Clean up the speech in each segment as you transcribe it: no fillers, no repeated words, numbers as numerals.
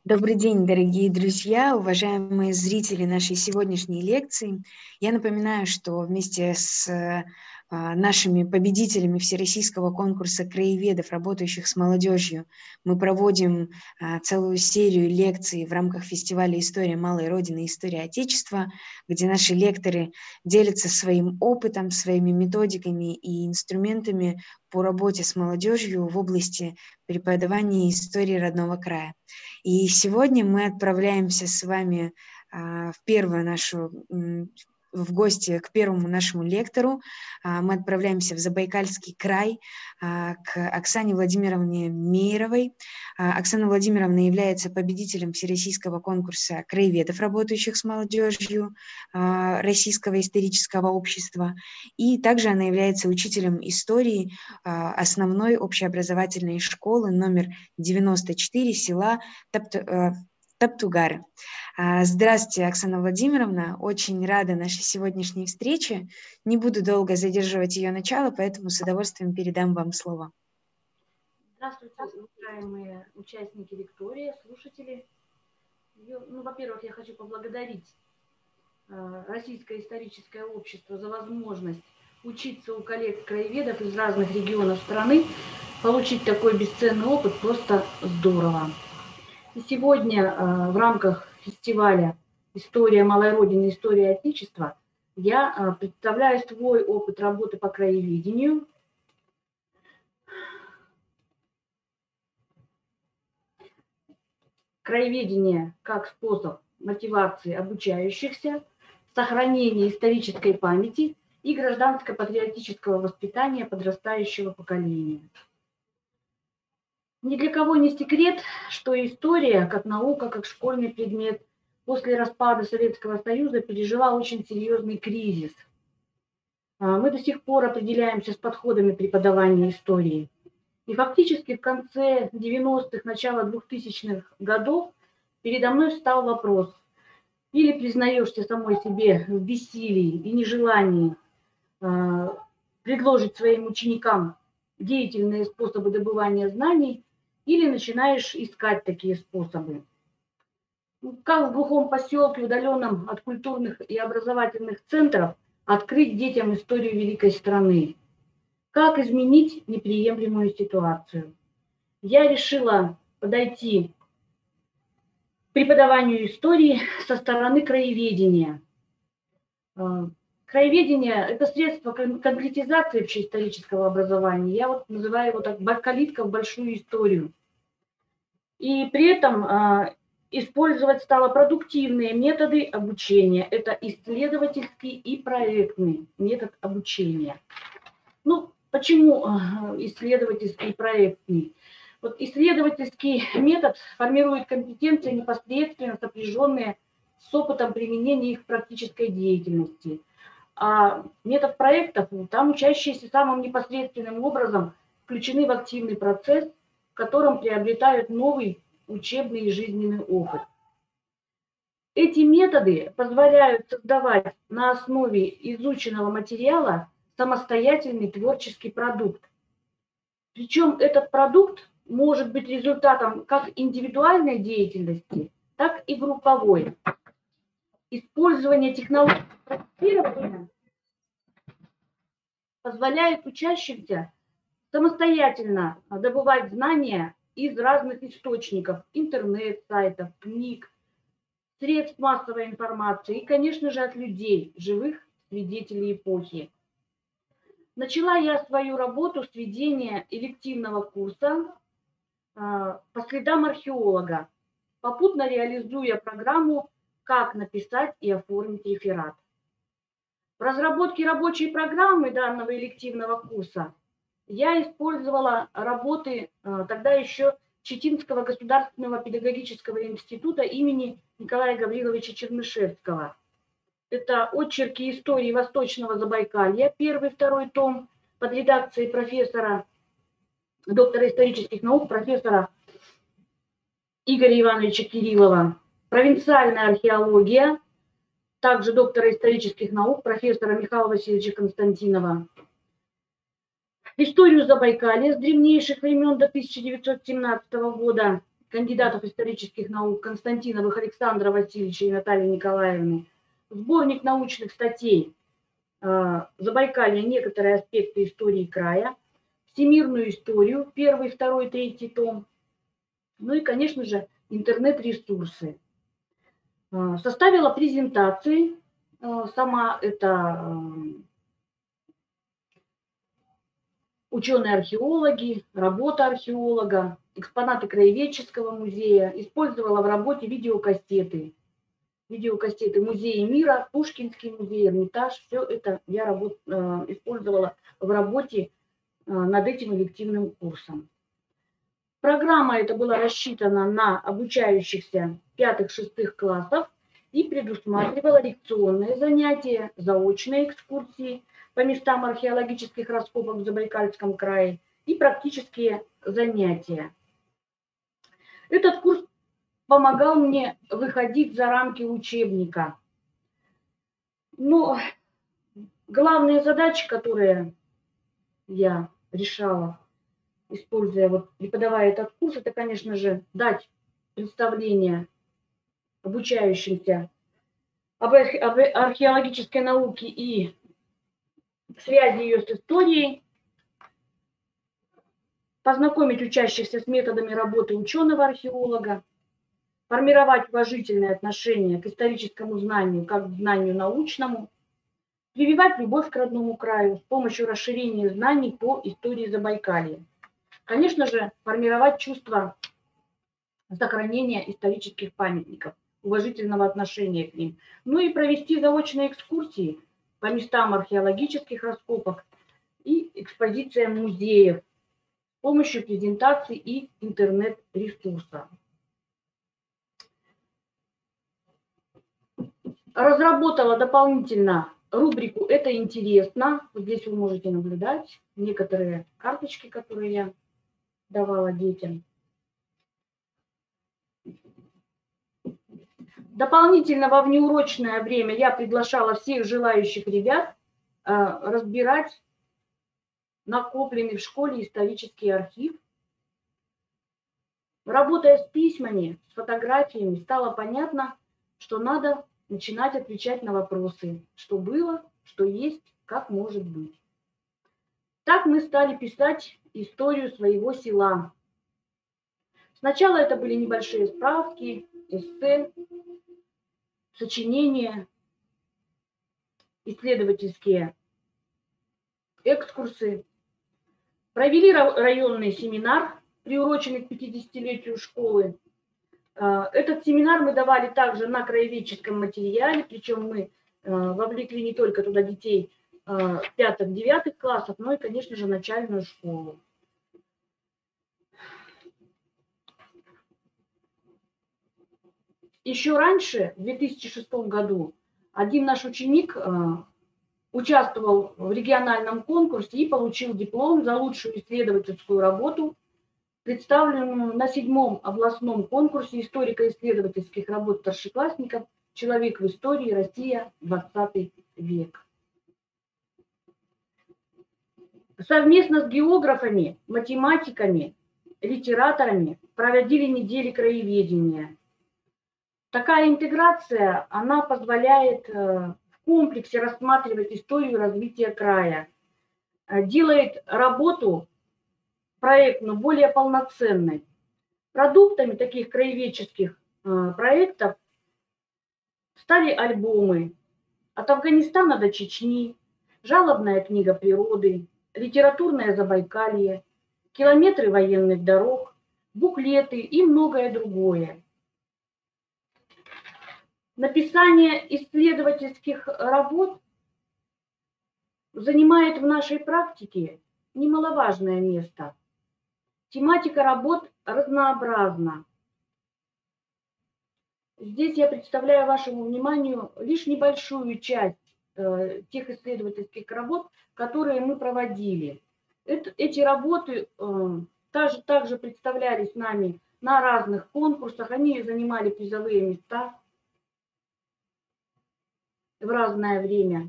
Добрый день, дорогие друзья, уважаемые зрители нашей сегодняшней лекции. Я напоминаю, что вместе с нашими победителями всероссийского конкурса краеведов, работающих с молодежью, мы проводим целую серию лекций в рамках фестиваля «История малой Родины и история Отечества», где наши лекторы делятся своим опытом, своими методиками и инструментами по работе с молодежью в области преподавания истории родного края. И сегодня мы отправляемся с вами в гости к первому нашему лектору. Мы отправляемся в Забайкальский край к Оксане Владимировне Мейеровой. Оксана Владимировна является победителем всероссийского конкурса краеведов, работающих с молодежью Российского исторического общества. И также она является учителем истории основной общеобразовательной школы номер 94 села Таптугары. Здравствуйте, Оксана Владимировна. Очень рада нашей сегодняшней встрече. Не буду долго задерживать ее начало, поэтому с удовольствием передам вам слово. Здравствуйте, уважаемые участники лектория, слушатели. Во-первых, я хочу поблагодарить Российское историческое общество за возможность учиться у коллег-краеведов из разных регионов страны. Получить такой бесценный опыт просто здорово. И сегодня в рамках фестиваля «История малой Родины. История Отечества» я представляю свой опыт работы по краеведению. Краеведение как способ мотивации обучающихся, сохранения исторической памяти и гражданско-патриотического воспитания подрастающего поколения. Ни для кого не секрет, что история, как наука, как школьный предмет, после распада Советского Союза пережила очень серьезный кризис. Мы до сих пор определяемся с подходами преподавания истории. И фактически в конце 90-х, начало 2000-х годов передо мной встал вопрос: или признаешься самой себе в бессилии и нежелании предложить своим ученикам деятельные способы добывания знаний, или начинаешь искать такие способы. Как в глухом поселке, удаленном от культурных и образовательных центров, открыть детям историю великой страны? Как изменить неприемлемую ситуацию? Я решила подойти к преподаванию истории со стороны краеведения. Краеведение – это средство конкретизации общеисторического образования. Я называю его так: калитка в большую историю. И при этом использовать стала продуктивные методы обучения. Это исследовательский и проектный метод обучения. Почему исследовательский и проектный? Исследовательский метод формирует компетенции, непосредственно сопряженные с опытом применения их в практической деятельности. А метод проектов, там учащиеся самым непосредственным образом включены в активный процесс, в котором приобретают новый учебный и жизненный опыт. Эти методы позволяют создавать на основе изученного материала самостоятельный творческий продукт. Причем этот продукт может быть результатом как индивидуальной деятельности, так и групповой. Использование технологий проектирования позволяет учащимся самостоятельно добывать знания из разных источников: интернет-сайтов, книг, средств массовой информации и, конечно же, от людей, живых свидетелей эпохи. Начала я свою работу с ведения элективного курса по следам археолога, попутно реализуя программу «Как написать и оформить реферат». В разработке рабочей программы данного элективного курса я использовала работы тогда еще Читинского государственного педагогического института имени Николая Гавриловича Чернышевского. Это очерки истории Восточного Забайкалья, 1-2 том, под редакцией профессора, доктора исторических наук, профессора Игоря Ивановича Кириллова. Провинциальная археология, также доктора исторических наук, профессора Михаила Васильевича Константинова. Историю Забайкалья с древнейших времен до 1917 года кандидатов исторических наук Константиновых Александра Васильевича и Натальи Николаевны, сборник научных статей «Забайкалье. Некоторые аспекты истории края», «Всемирную историю», 1, 2, 3 том, ну и, конечно же, интернет-ресурсы. Составила презентации, сама это ученые-археологи, работа археолога, экспонаты краеведческого музея, использовала в работе видеокассеты Музея мира, Пушкинский музей, Эрмитаж. Все это я использовала в работе над этим элективным курсом. Программа эта была рассчитана на обучающихся 5-6 классов и предусматривала лекционные занятия, заочные экскурсии по местам археологических раскопок в Забайкальском крае и практические занятия. Этот курс помогал мне выходить за рамки учебника. Но главные задачи, которые я решала, используя, преподавая этот курс, это, конечно же, дать представление обучающимся об археологической науке и связи ее с историей, познакомить учащихся с методами работы ученого-археолога, формировать уважительное отношение к историческому знанию как к знанию научному, прививать любовь к родному краю с помощью расширения знаний по истории Забайкалья. Конечно же, формировать чувство сохранения исторических памятников, уважительного отношения к ним. Ну и провести заочные экскурсии по местам археологических раскопок и экспозициям музеев с помощью презентаций и интернет-ресурсов. Разработала дополнительно рубрику «Это интересно». Вот здесь вы можете наблюдать некоторые карточки, которые я давала детям. Дополнительно во внеурочное время я приглашала всех желающих ребят разбирать накопленный в школе исторический архив. Работая с письмами, с фотографиями, стало понятно, что надо начинать отвечать на вопросы, что было, что есть, как может быть. Так мы стали писать историю своего села. Сначала это были небольшие справки, эссе, сочинения, исследовательские экскурсы. Провели районный семинар, приуроченный к 50-летию школы. Этот семинар мы давали также на краеведческом материале, причем мы вовлекли не только туда детей 5-9 классов, но и, конечно же, начальную школу. Еще раньше, в 2006 году, один наш ученик участвовал в региональном конкурсе и получил диплом за лучшую исследовательскую работу, представленную на 7-м областном конкурсе историко-исследовательских работ старшеклассников «Человек в истории. Россия. 20 век». Совместно с географами, математиками, литераторами проводили недели краеведения. Такая интеграция, она позволяет в комплексе рассматривать историю развития края, делает работу проектную более полноценной. Продуктами таких краеведческих проектов стали альбомы «От Афганистана до Чечни», «Жалобная книга природы», «Литературное Забайкалье», «Километры военных дорог», буклеты и многое другое. Написание исследовательских работ занимает в нашей практике немаловажное место. Тематика работ разнообразна. Здесь я представляю вашему вниманию лишь небольшую часть тех исследовательских работ, которые мы проводили. Эти работы также представлялись нами на разных конкурсах, они занимали призовые места в разное время.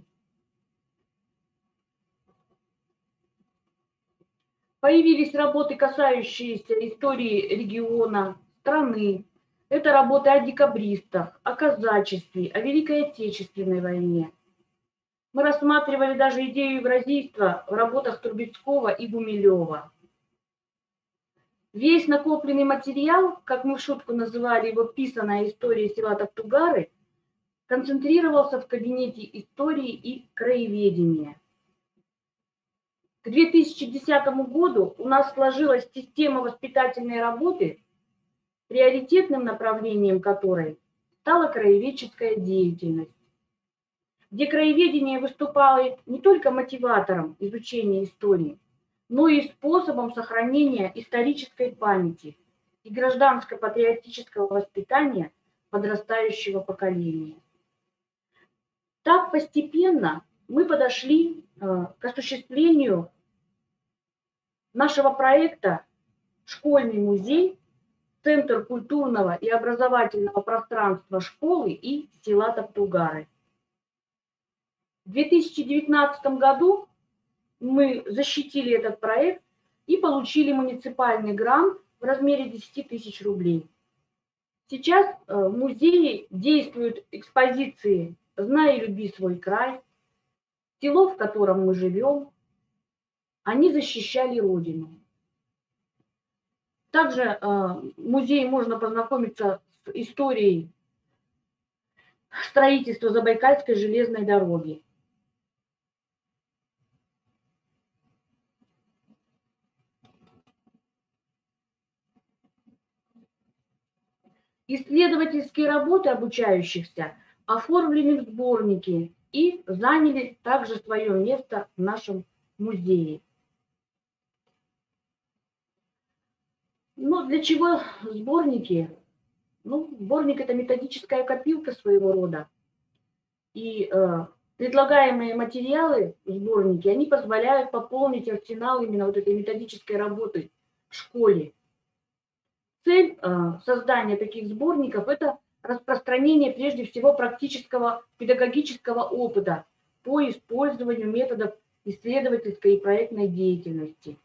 Появились работы, касающиеся истории региона, страны. Это работы о декабристах, о казачестве, о Великой Отечественной войне. Мы рассматривали даже идею евразийства в работах Трубецкого и Гумилева. Весь накопленный материал, как мы в шутку называли его «писаная история села Токтугары», концентрировался в кабинете истории и краеведения. К 2010 году у нас сложилась система воспитательной работы, приоритетным направлением которой стала краеведческая деятельность, где краеведение выступало не только мотиватором изучения истории, но и способом сохранения исторической памяти и гражданско-патриотического воспитания подрастающего поколения. Так постепенно мы подошли к осуществлению нашего проекта «Школьный музей. Центр культурного и образовательного пространства школы и села Токтугары». В 2019 году мы защитили этот проект и получили муниципальный грант в размере 10 тысяч рублей. Сейчас в музее действуют экспозиции «Знай и люби свой край», село, в котором мы живем. Они защищали Родину. Также в музее можно познакомиться с историей строительства Забайкальской железной дороги. Исследовательские работы обучающихся оформлены в сборники и заняли также свое место в нашем музее. Но для чего сборники? Ну, сборник – это методическая копилка своего рода. И предлагаемые материалы в сборнике, они позволяют пополнить арсенал именно вот этой методической работы в школе. Цель создания таких сборников – это распространение прежде всего практического педагогического опыта по использованию методов исследовательской и проектной деятельности.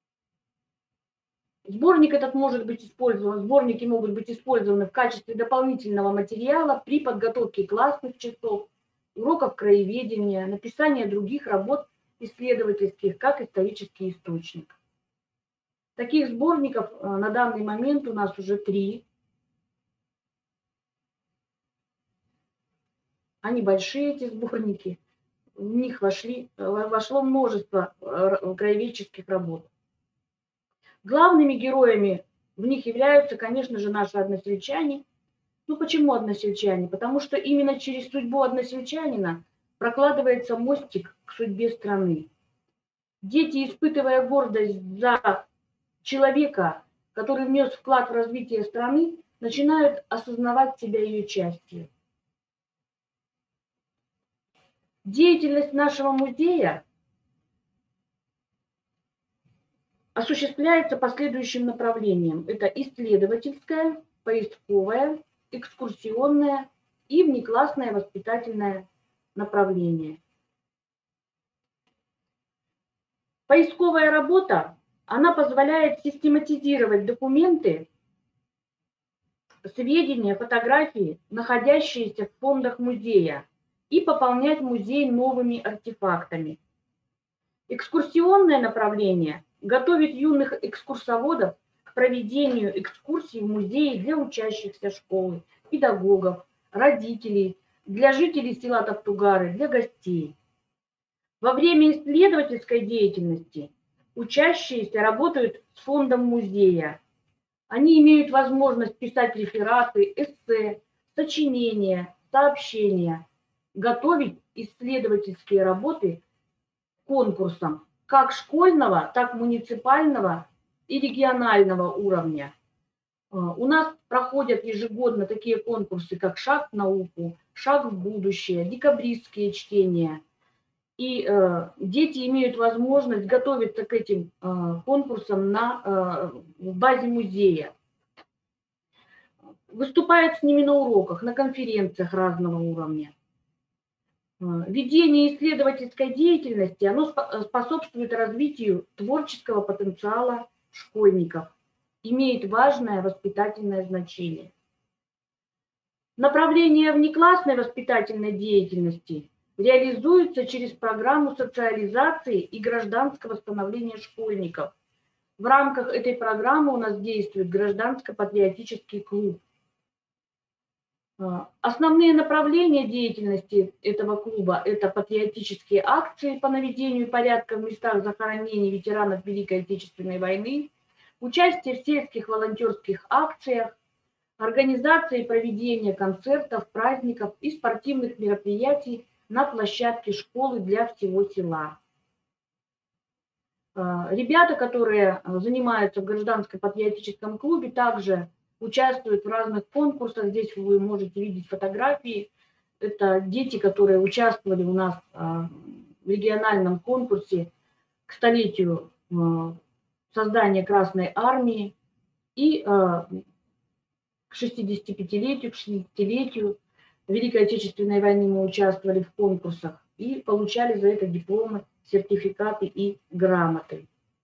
Сборник этот может быть использован, сборники могут быть использованы в качестве дополнительного материала при подготовке классных часов, уроков краеведения, написания других работ исследовательских, как исторический источник. Таких сборников на данный момент у нас уже 3. Они большие, эти сборники. В них вошло множество краеведческих работ. Главными героями в них являются, конечно же, наши односельчане. Ну почему односельчане? Потому что именно через судьбу односельчанина прокладывается мостик к судьбе страны. Дети, испытывая гордость за человека, который внес вклад в развитие страны, начинают осознавать себя ее частью. Деятельность нашего музея осуществляется по следующим направлениям. Это исследовательское, поисковое, экскурсионное и внеклассное воспитательное направление. Поисковая работа, она позволяет систематизировать документы, сведения, фотографии, находящиеся в фондах музея, и пополнять музей новыми артефактами. Экскурсионное направление готовит юных экскурсоводов к проведению экскурсий в музее для учащихся школы, педагогов, родителей, для жителей села Токтугары, для гостей. Во время исследовательской деятельности учащиеся работают с фондом музея. Они имеют возможность писать рефераты, эссе, сочинения, сообщения, готовить исследовательские работы конкурсам как школьного, так и муниципального и регионального уровня. У нас проходят ежегодно такие конкурсы, как «Шаг в науку», «Шаг в будущее», «Декабристские чтения». И дети имеют возможность готовиться к этим конкурсам в базе музея. Выступают с ними на уроках, на конференциях разного уровня. Ведение исследовательской деятельности, оно способствует развитию творческого потенциала школьников. имеет важное воспитательное значение. Направление внеклассной воспитательной деятельности реализуется через программу социализации и гражданского становления школьников. В рамках этой программы у нас действует гражданско-патриотический клуб. Основные направления деятельности этого клуба – это патриотические акции по наведению порядка в местах захоронений ветеранов Великой Отечественной войны, участие в сельских волонтерских акциях, организация и проведение концертов, праздников и спортивных мероприятий на площадке школы для всего села. Ребята, которые занимаются в гражданско-патриотическом клубе, также участвуют в разных конкурсах. Здесь вы можете видеть фотографии. Это дети, которые участвовали у нас в региональном конкурсе к столетию создания Красной Армии и к 65-летию, к 60-летию Великой Отечественной войны мы участвовали в конкурсах и получали за это дипломы, сертификаты и грамоты.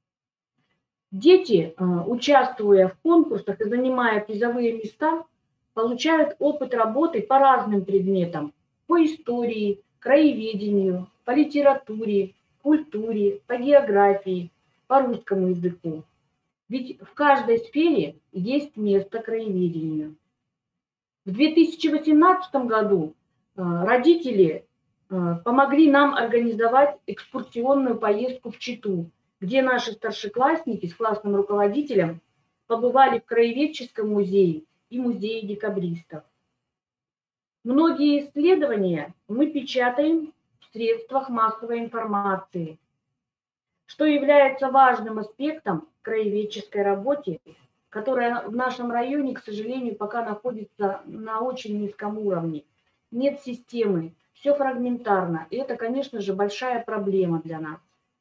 Дети, участвуя в конкурсах и занимая призовые места, получают опыт работы по разным предметам: по истории, краеведению, по литературе, культуре, по географии, по русскому языку. Ведь в каждой сфере есть место краеведению. В 2018 году родители помогли нам организовать экскурсионную поездку в Читу, где наши старшеклассники с классным руководителем побывали в Краеведческом музее и музее декабристов. Многие исследования мы печатаем в средствах массовой информации, что является важным аспектом краеведческой работы, которая в нашем районе, к сожалению, пока находится на очень низком уровне. Нет системы, все фрагментарно, и это, конечно же, большая проблема для нас.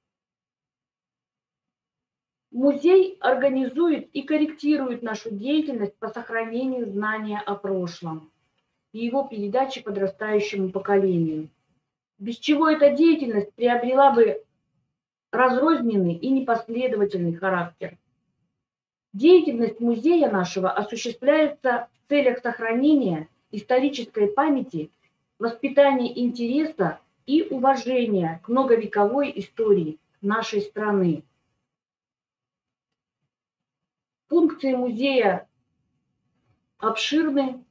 Музей организует и корректирует нашу деятельность по сохранению знания о прошлом и его передаче подрастающему поколению, без чего эта деятельность приобрела бы разрозненный и непоследовательный характер. Деятельность музея нашего осуществляется в целях сохранения исторической памяти, воспитания интереса и уважения к многовековой истории нашей страны. Функции музея обширны.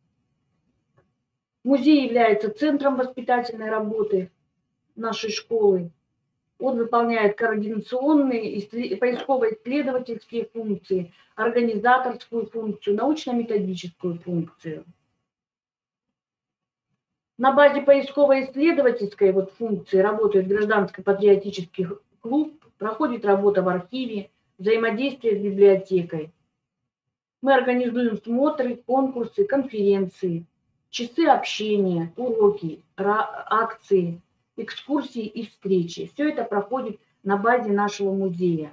Музей является центром воспитательной работы нашей школы. Он выполняет координационные, поисково-исследовательские функции, организаторскую функцию, научно-методическую функцию. На базе поисково-исследовательской функции работает гражданско-патриотический клуб, проходит работа в архиве, взаимодействие с библиотекой. Мы организуем смотры, конкурсы, конференции, часы общения, уроки, акции, экскурсии и встречи. Все это проходит на базе нашего музея.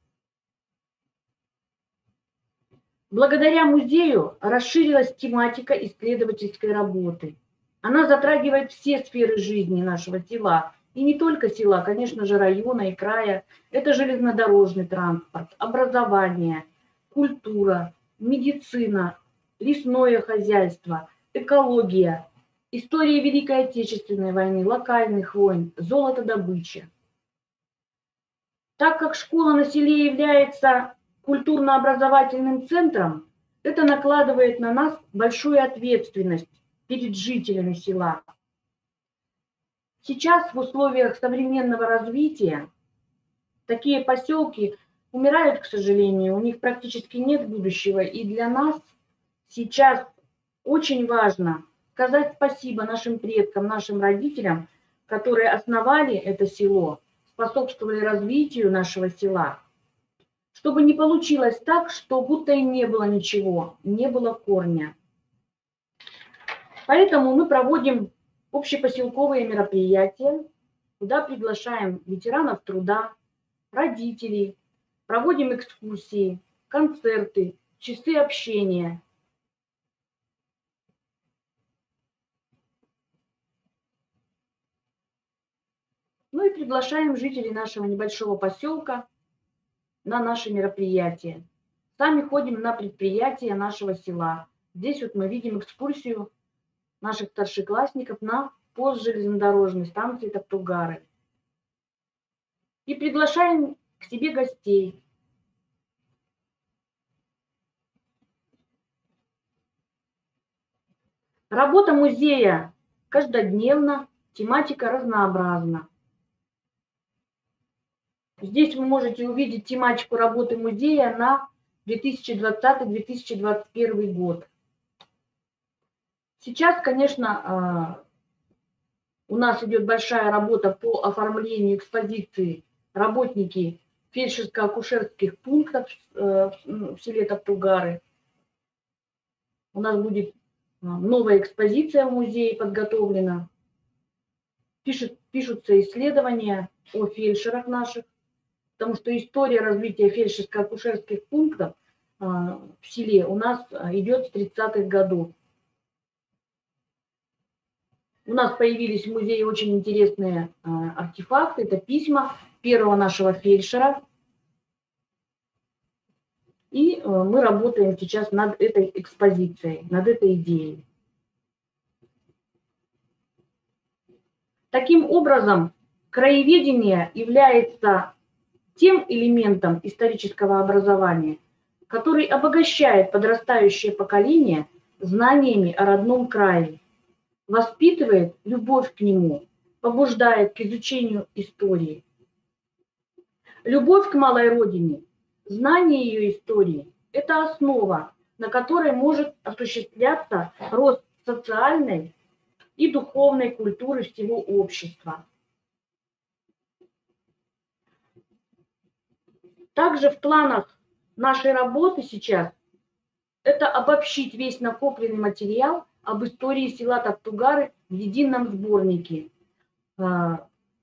Благодаря музею расширилась тематика исследовательской работы. Она затрагивает все сферы жизни нашего села. И не только села, конечно же, района и края. Это железнодорожный транспорт, образование, культура, медицина, лесное хозяйство, экология, история Великой Отечественной войны, локальных войн, золотодобыча. Так как школа на селе является культурно-образовательным центром, это накладывает на нас большую ответственность перед жителями села. Сейчас в условиях современного развития такие поселки умирают, к сожалению, у них практически нет будущего. И для нас сейчас очень важно сказать спасибо нашим предкам, нашим родителям, которые основали это село, способствовали развитию нашего села, чтобы не получилось так, что будто и не было ничего, не было корня. Поэтому мы проводим общепоселковые мероприятия, куда приглашаем ветеранов труда, родителей, проводим экскурсии, концерты, часы общения. Ну и приглашаем жителей нашего небольшого поселка на наши мероприятия. Сами ходим на предприятия нашего села. Здесь вот мы видим экскурсию наших старшеклассников на пост железнодорожной станции Токтугары. И приглашаем к себе гостей. Работа музея каждодневна, тематика разнообразна. Здесь вы можете увидеть тематику работы музея на 2020-2021 год. Сейчас, конечно, у нас идет большая работа по оформлению экспозиции работники фельдшерско-акушерских пунктов в селе Токтугары. У нас будет новая экспозиция в музее подготовлена. Пишутся исследования о фельдшерах наших, потому что история развития фельдшерско-акушерских пунктов в селе у нас идет с 30-х годов. У нас появились в музее очень интересные артефакты. Это письма первого нашего фельдшера. И мы работаем сейчас над этой экспозицией, над этой идеей. Таким образом, краеведение является тем элементом исторического образования, который обогащает подрастающее поколение знаниями о родном крае, воспитывает любовь к нему, побуждает к изучению истории. Любовь к малой родине, знание ее истории – это основа, на которой может осуществляться рост социальной и духовной культуры всего общества. Также в планах нашей работы сейчас это обобщить весь накопленный материал об истории села Токтугары в едином сборнике с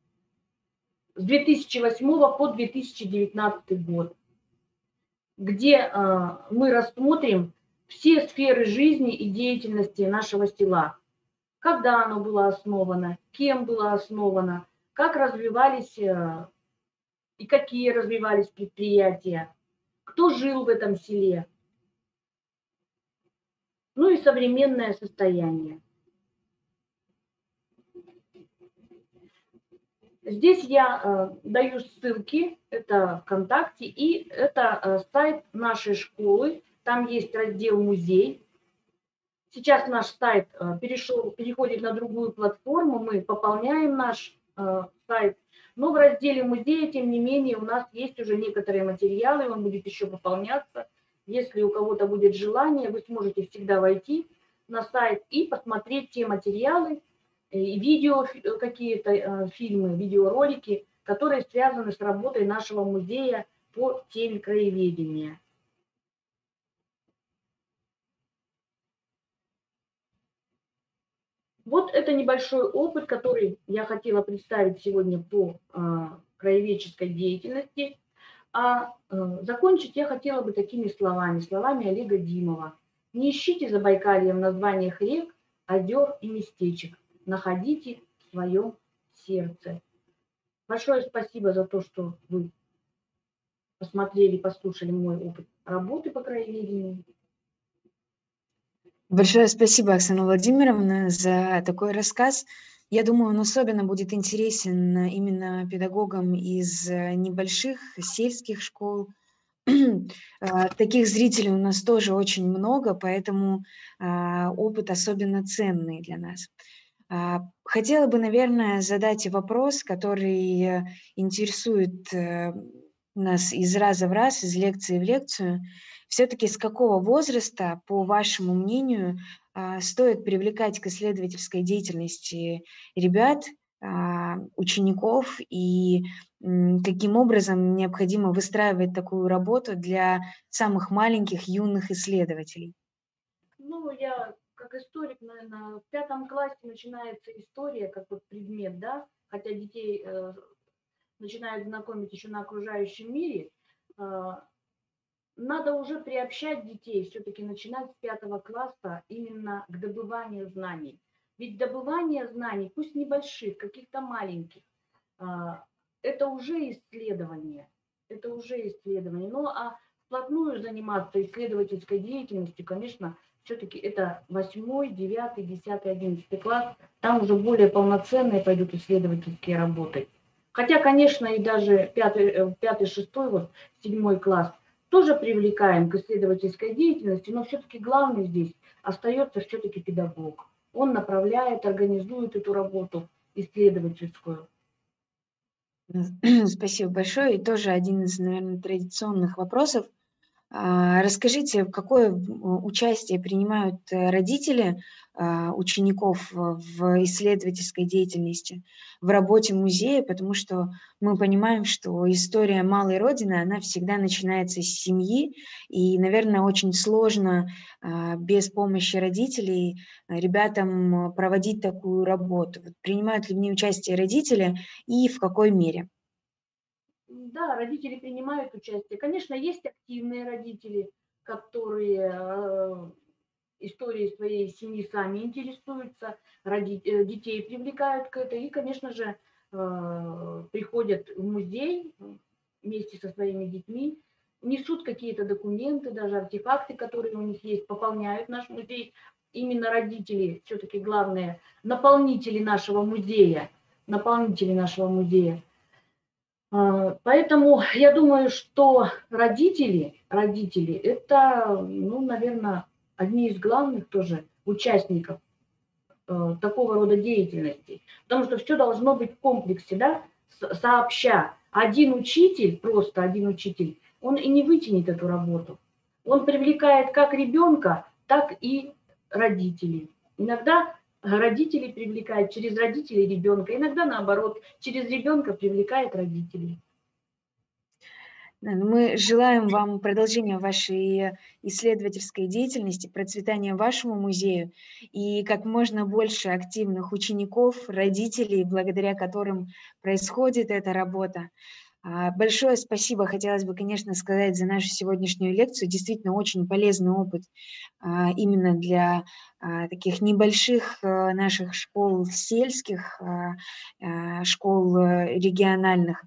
2008 по 2019 год, где мы рассмотрим все сферы жизни и деятельности нашего села. Когда оно было основано, кем было основано, как развивались и какие развивались предприятия, кто жил в этом селе, ну и современное состояние. Здесь я даю ссылки, это ВКонтакте, и это сайт нашей школы, там есть раздел «Музей». Сейчас наш сайт переходит на другую платформу, мы пополняем наш сайт, но в разделе «Музей», тем не менее, у нас есть уже некоторые материалы, он будет еще пополняться. Если у кого-то будет желание, вы сможете всегда войти на сайт и посмотреть те материалы, и видео, какие-то фильмы, видеоролики, которые связаны с работой нашего музея по теме краеведения. Вот это небольшой опыт, который я хотела представить сегодня по краеведческой деятельности. Закончить я хотела бы такими словами Олега Димова. Не ищите Забайкалье в названиях рек, озер и местечек. Находите в своем сердце. Большое спасибо за то, что вы посмотрели, послушали мой опыт работы по краеведению. Большое спасибо, Оксана Владимировна, за такой рассказ. Я думаю, он особенно будет интересен именно педагогам из небольших сельских школ. Таких зрителей у нас тоже очень много, поэтому опыт особенно ценный для нас. Хотела бы, наверное, задать вопрос, который интересует нас из раза в раз, из лекции в лекцию. Все-таки с какого возраста, по вашему мнению, стоит привлекать к исследовательской деятельности ребят, учеников, и каким образом необходимо выстраивать такую работу для самых маленьких, юных исследователей? Ну, я как историк, наверное, в 5 классе начинается история, как вот предмет, да, хотя детей начинают знакомить еще на окружающем мире, надо уже приобщать детей, все-таки начинать с 5 класса именно к добыванию знаний. Ведь добывание знаний, пусть небольших, каких-то маленьких, это уже исследование. Это уже исследование. Ну, а в вплотную заниматься исследовательской деятельностью, конечно, все-таки это 8, 9, 10, 11 класс. Там уже более полноценные пойдут исследовательские работы. Хотя, конечно, и даже 5, 6, вот 7 класс тоже привлекаем к исследовательской деятельности, но все-таки главный здесь остается все-таки педагог. Он направляет, организует эту работу исследовательскую. Спасибо большое. И тоже один из, наверное, традиционных вопросов. Расскажите, какое участие принимают родители учеников в исследовательской деятельности, в работе музея, потому что мы понимаем, что история малой Родины, она всегда начинается с семьи, и, наверное, очень сложно без помощи родителей ребятам проводить такую работу. Вот принимают ли в ней участие родители и в какой мере? Да, родители принимают участие. Конечно, есть активные родители, которые историей своей семьи сами интересуются, детей привлекают к этой и, конечно же, приходят в музей вместе со своими детьми, несут какие-то документы, даже артефакты, которые у них есть, пополняют наш музей. Именно родители все-таки главные наполнители нашего музея, наполнители нашего музея. Поэтому я думаю, что родители это, ну, наверное, одни из главных тоже участников такого рода деятельности. Потому что все должно быть в комплексе, да, сообща. Один учитель, просто один учитель, он и не вытянет эту работу. Он привлекает как ребенка, так и родителей. Иногда родителей привлекает через родителей ребенка, иногда наоборот, через ребенка привлекает родителей. Да, ну, мы желаем вам продолжения вашей исследовательской деятельности, процветания вашему музею и как можно больше активных учеников, родителей, благодаря которым происходит эта работа. Большое спасибо, хотелось бы, конечно, сказать за нашу сегодняшнюю лекцию. Действительно, очень полезный опыт именно для таких небольших наших школ сельских, школ региональных.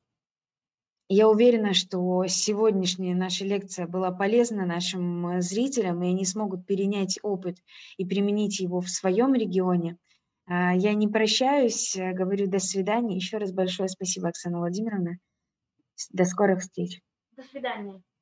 Я уверена, что сегодняшняя наша лекция была полезна нашим зрителям, и они смогут перенять опыт и применить его в своем регионе. Я не прощаюсь, говорю до свидания. Еще раз большое спасибо, Оксана Владимировна. До скорых встреч. До свидания.